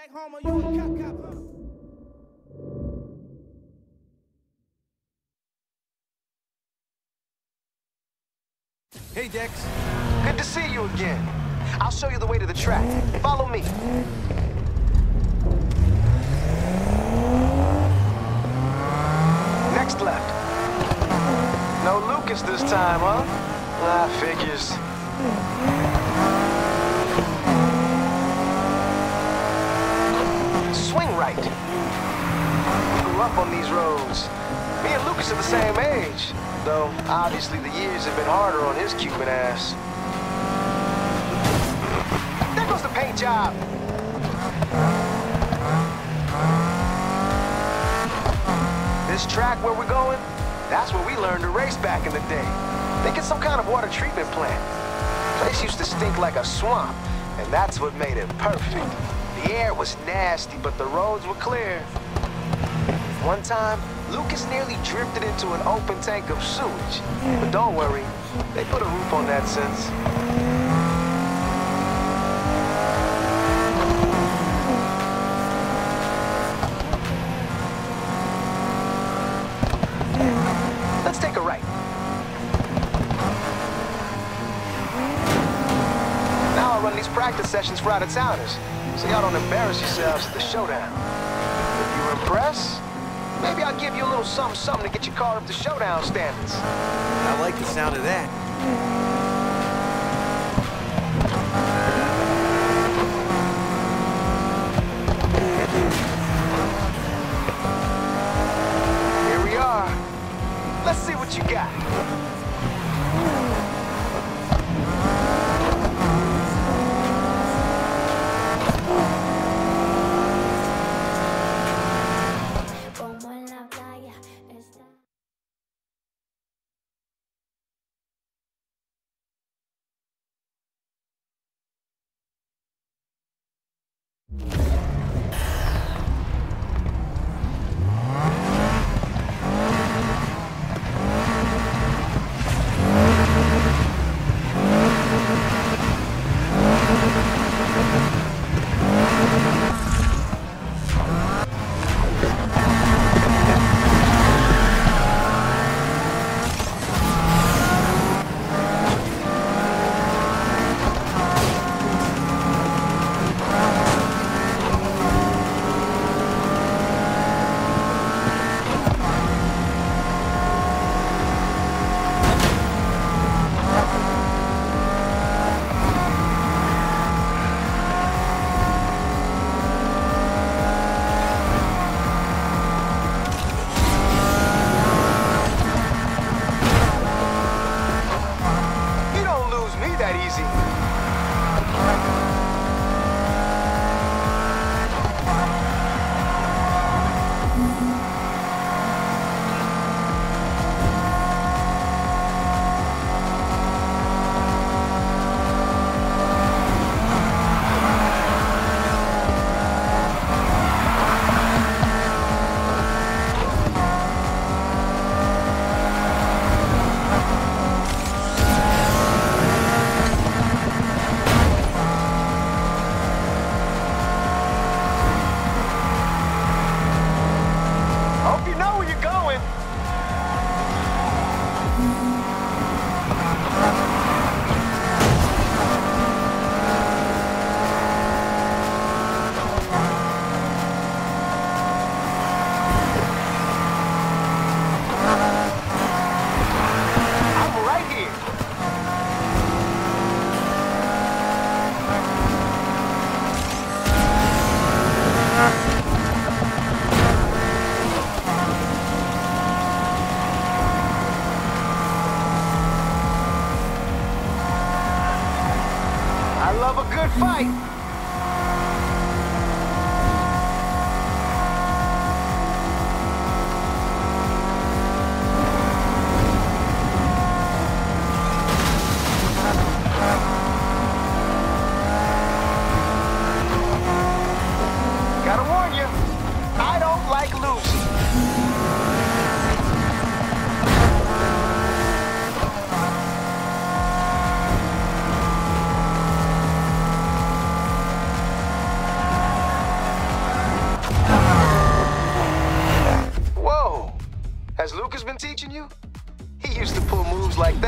Hey, Dex. Good to see you again. I'll show you the way to the track. Follow me. Next left. No Lucas this time, huh? Ah, figures. Swing right. We grew up on these roads. Me and Lucas are the same age, though obviously the years have been harder on his Cuban ass. There goes the paint job. This track where we're going, that's where we learned to race back in the day. Think it's some kind of water treatment plant. The place used to stink like a swamp, and that's what made it perfect. The air was nasty, but the roads were clear. One time, Lucas nearly drifted into an open tank of sewage. But don't worry, they put a roof on that since. Let's take a right. Now I'll run these practice sessions for out-of-towners, so y'all don't embarrass yourselves at the showdown. If you impress, maybe I'll give you a little something to get your car up to showdown standards. I like the sound of that. Here we are. Let's see what you got. Good fight. Gotta warn you, I don't like losing.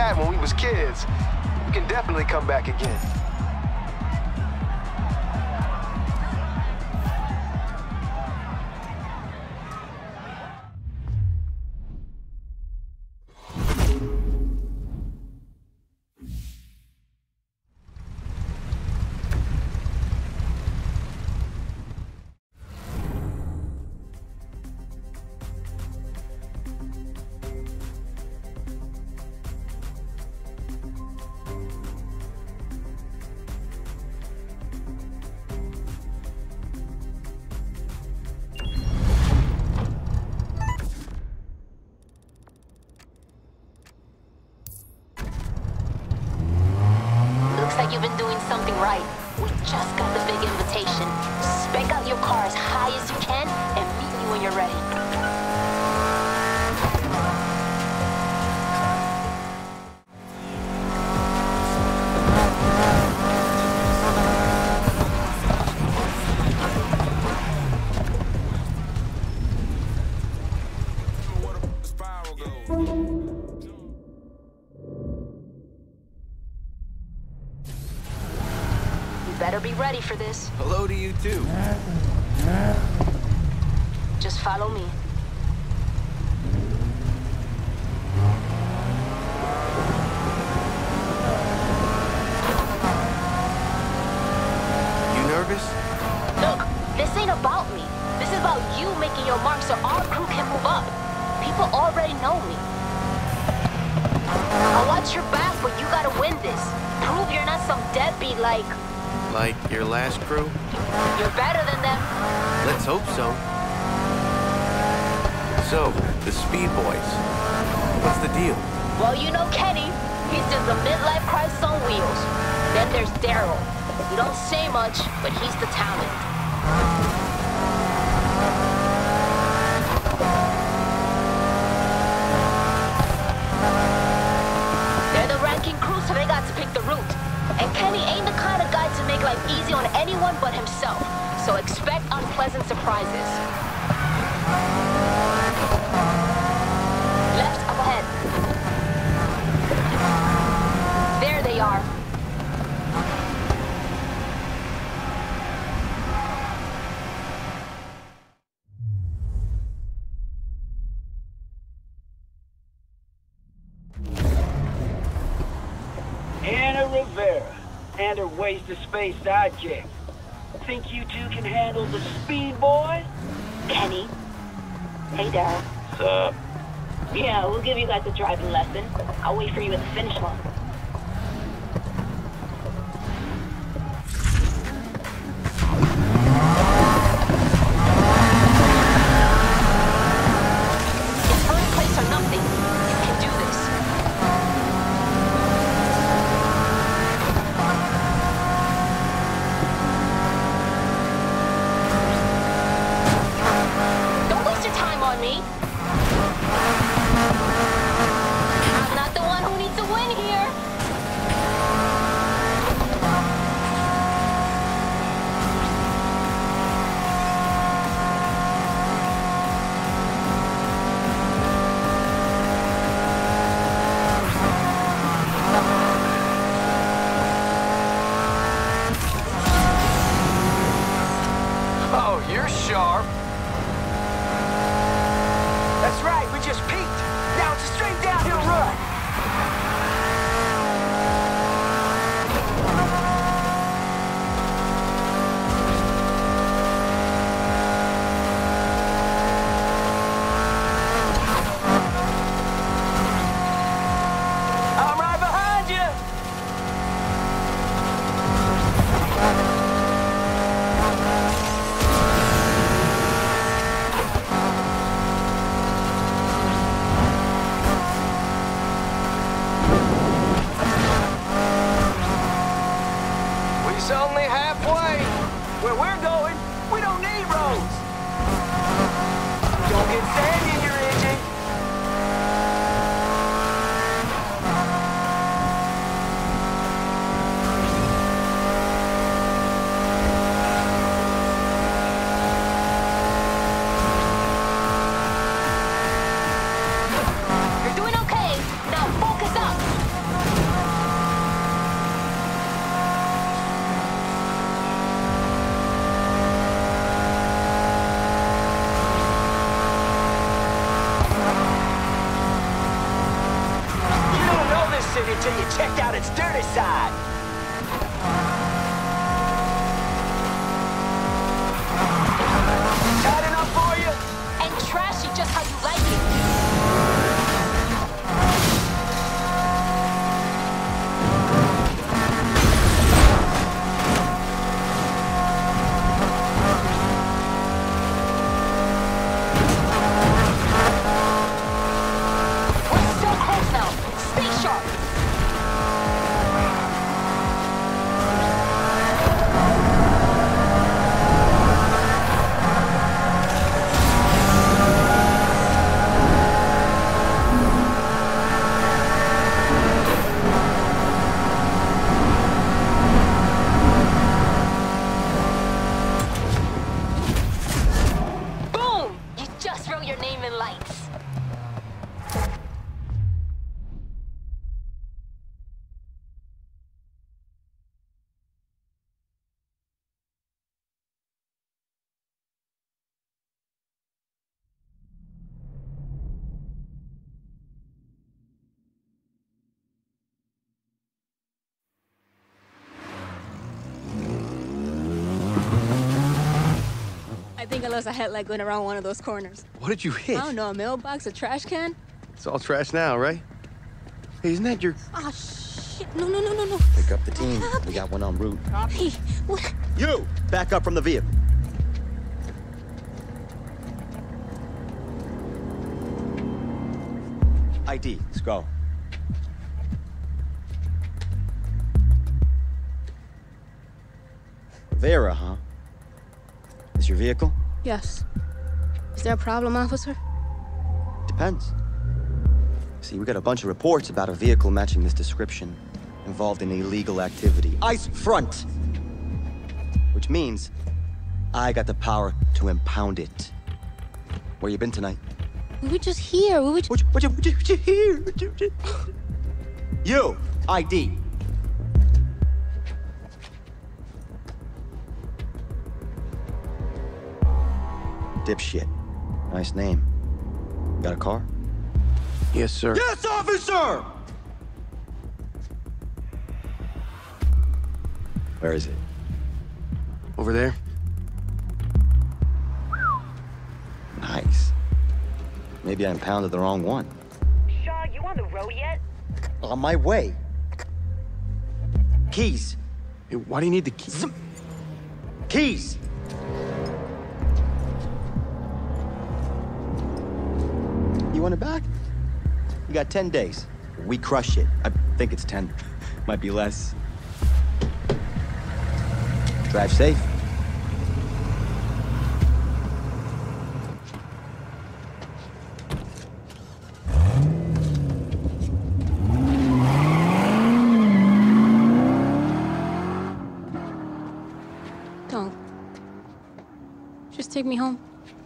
that when we was kids. We can definitely come back again. You've been doing something right. We just got the big invitation. Spank out your car as high as you can and meet me when you're ready. Better be ready for this. Hello to you too. Just follow me. You nervous? Look, this ain't about me. This is about you making your mark so our crew can move up. People already know me. I'll watch your back, but you gotta win this. Prove you're not some deadbeat like... Like your last crew? You're better than them. Let's hope so. So, the Speed Boys. What's the deal? Well, you know Kenny. He's just a midlife crisis on wheels. Then there's Daryl. He don't say much, but he's the talent. They're the ranking crew, so they got to pick the route. And Kenny ain't the kind of guy to make life easy on anyone but himself. So expect unpleasant surprises. Left up ahead. There they are. And her waste-to-space sidekick. Think you two can handle the Speed Boys? Kenny. Hey, Daryl. What's up? Yeah, we'll give you guys a driving lesson. I'll wait for you at the finish line. It's first place or nothing. You can do this. Don't waste your time on me. I'm not the one who needs to win here. Oh, you're sharp. That's right, we just peaked. Now it's a straight downhill run. I'm right behind you. checked out its dirty side. Tight enough for you? And trashy just how you like it. We're so close now. Stay sharp. Boom! You just wrote your name in lights. I think I lost a headlight going around one of those corners. What did you hit? I don't know, a mailbox, a trash can? It's all trash now, right? Hey, isn't that your... Ah, shit. No. Pick up the team. We got one en route. Hey, what? You! Back up from the vehicle. ID, let's go. Vera, huh? Is your vehicle? Yes. Is there a problem, officer? Depends. See, we got a bunch of reports about a vehicle matching this description involved in illegal activity. Ice front! Which means I got the power to impound it. Where you been tonight? We were just here. We were just... What you here? You! ID! Dipshit. Nice name. Got a car? Yes, sir. Yes, officer! Where is it? Over there? Nice. Maybe I impounded the wrong one. Shaw, you on the road yet? On my way. Keys. Hey, why do you need the key? Keys! You want it back? You got 10 days. We crush it. I think it's 10. Might be less. Drive safe. Don't. Just take me home.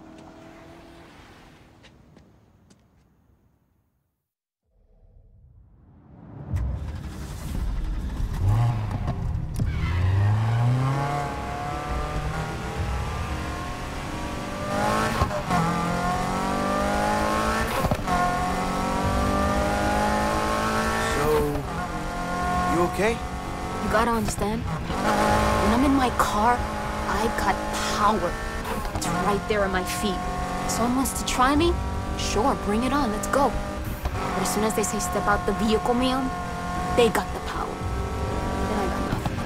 Okay? You gotta understand, when I'm in my car, I got power. It's right there at my feet. Someone wants to try me? Sure, bring it on, let's go. But as soon as they say step out the vehicle, ma'am, they got the power. Then I got nothing.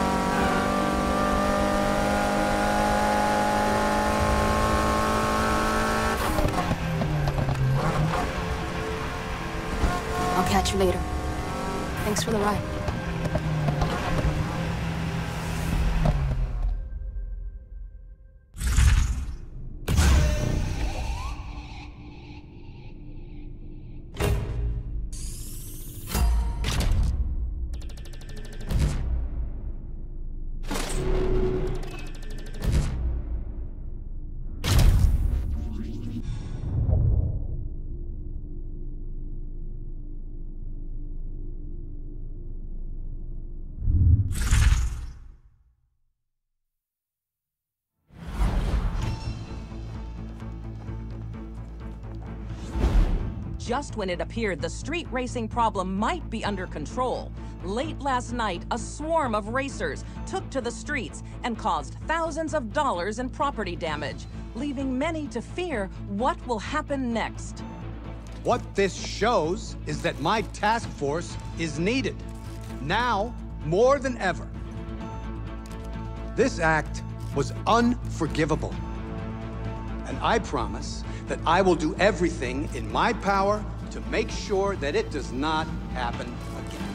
I'll catch you later. Thanks for the ride. just when it appeared the street racing problem might be under control, late last night, a swarm of racers took to the streets and caused thousands of dollars in property damage, leaving many to fear what will happen next. What this shows is that my task force is needed, now more than ever. This act was unforgivable. And I promise that I will do everything in my power to make sure that it does not happen again.